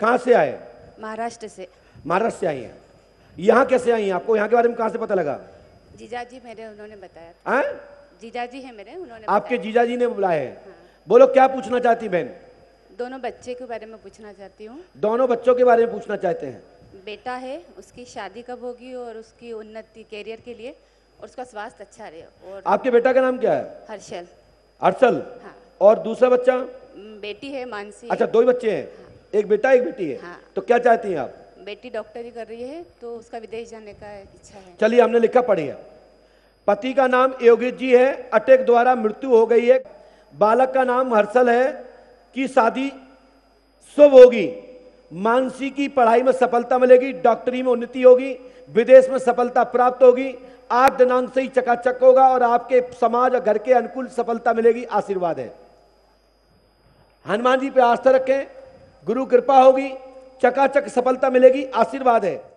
कहाँ से आए? महाराष्ट्र से। महाराष्ट्र से आई हैं। यहाँ कैसे आई हैं? आपको यहाँ के बारे में कहाँ से पता लगा? जीजाजी मेरे, उन्होंने बताया। हैं? जीजाजी है मेरे, उन्होंने आपके बताया। जीजाजी ने बुलाए हैं? बोलो क्या पूछना चाहती बहन? दोनों बच्चे के बारे में पूछना चाहती हूँ। दोनों बच्चों के बारे में पूछना चाहते हैं। बेटा है, उसकी शादी कब होगी और उसकी उन्नति कैरियर के लिए और उसका स्वास्थ्य अच्छा रहे। और आपके बेटा का नाम क्या है? हर्षल। हर्षल। हाँ। और दूसरा बच्चा? बेटी है मानसी। अच्छा, दो ही बच्चे हैं। हाँ। एक बेटा एक बेटी है। हाँ। तो क्या चाहती हैं आप? बेटी डॉक्टरी कर रही है तो उसका विदेश जाने का इच्छा है। चलिए, हमने लिखा पढ़िए। पति का नाम योगेश जी है, अटैक द्वारा मृत्यु हो गई है। बालक का नाम हर्षल है कि शादी शुभ होगी, मानसी की पढ़ाई में सफलता मिलेगी, डॉक्टरी में उन्नति होगी, विदेश में सफलता प्राप्त होगी, आज दिनांक से ही चकाचक होगा और आपके समाज और घर के अनुकूल सफलता मिलेगी। आशीर्वाद है। हनुमान जी पे आस्था रखें, गुरु कृपा होगी, चकाचक सफलता मिलेगी। आशीर्वाद है।